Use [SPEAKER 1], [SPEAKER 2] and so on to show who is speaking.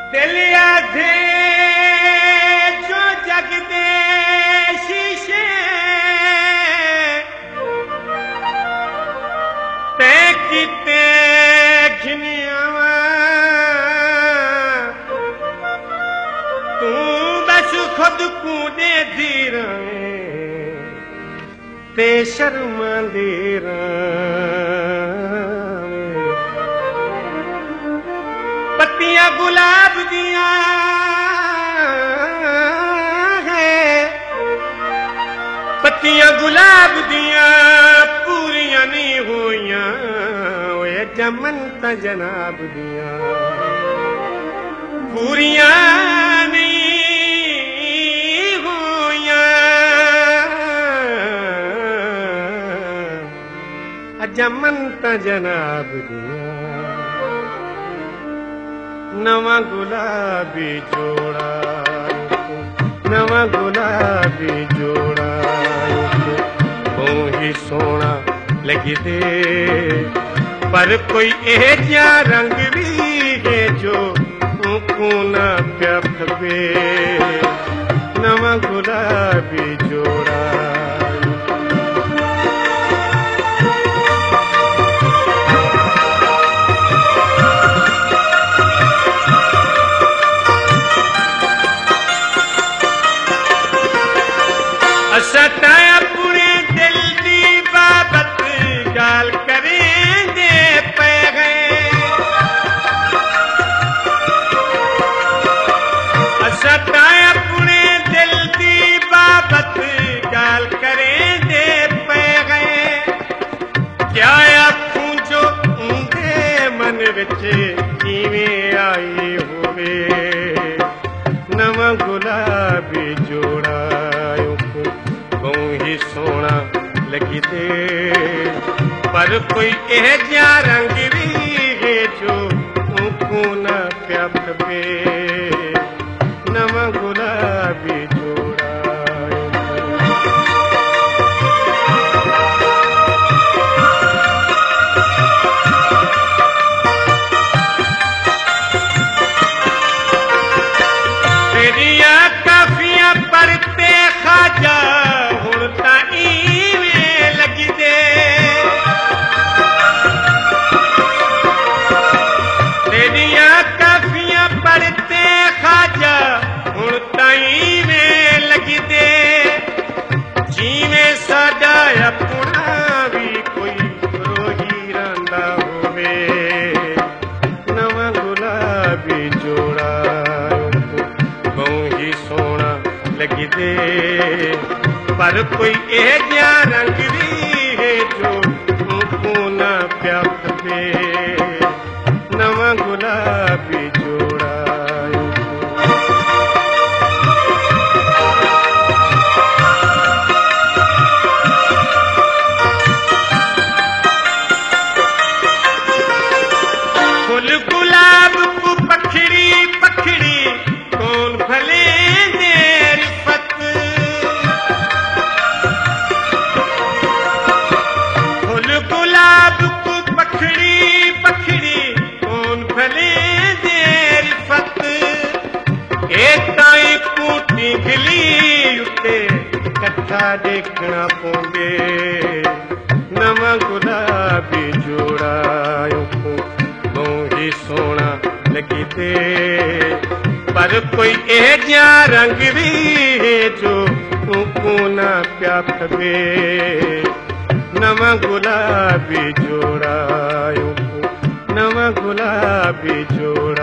[SPEAKER 1] दिल आधे जो जग दे शीशे ते किते घिनियावा तू बस खुद कूदे दी रहे ते शर्मा दे पत्तियां गुलाब दिया है पत्तियां गुलाब दिया पूरियां नहीं होइया जमन ता जनाब दिया पूरियां नहीं होइया जमन ता जनाब दिया नवा गुलाबी जोड़ा नवा गुलाबी जोड़ा ही सोना लगी दे पर कोई एजा रंग भी है जो को ना प्या खबे नवा गुलाबी जोड़ा सता अपने दिल दी बाबत गाल करेंगे पे गए सता अपने दिल दी बाबत गाल करेंगे पे गए क्या आखूं जो उनके मन विच किवें आई होवे नवा गुलाबी जोड़ा ही सोना लगी दे पर कोई एजा रंग भी है जो को ना प्या खबे नवा गुलाबी जोड़ा तेरिया काफियां पढ़ते खाजा पढ़ते खाजा हुण ताई में लगी दे जिवें साडा अपना भी कोई रोही रंदा होवे नवा गुलाबी जोड़ा बहुत ही सोना लगी दे पर कोई एजा रंग भी है जो को ना प्या खबे नवा गुलाबी जोड़ा फुल गुलाब को पखड़ी पखड़ी कौन भले मेरी फत फुल गुलाब को पखड़ी पखड़ी कौन भले मेरी फत ताई कूटी गिली उते कट्ठा देखना पोंगे नवा गुलाबी जोड़ा ही सोना लगी दे पर कोई एजा रंग भी है जो को ना प्या खबे नवा गुलाबी जोड़ा नवा गुलाबी जोड़ा।